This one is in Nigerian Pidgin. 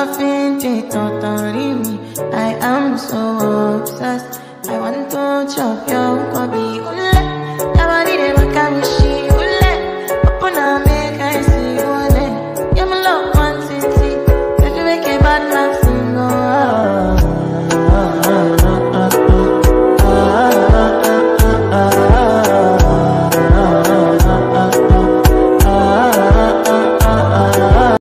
loving it totally me. I am so obsessed. I want to chop your body.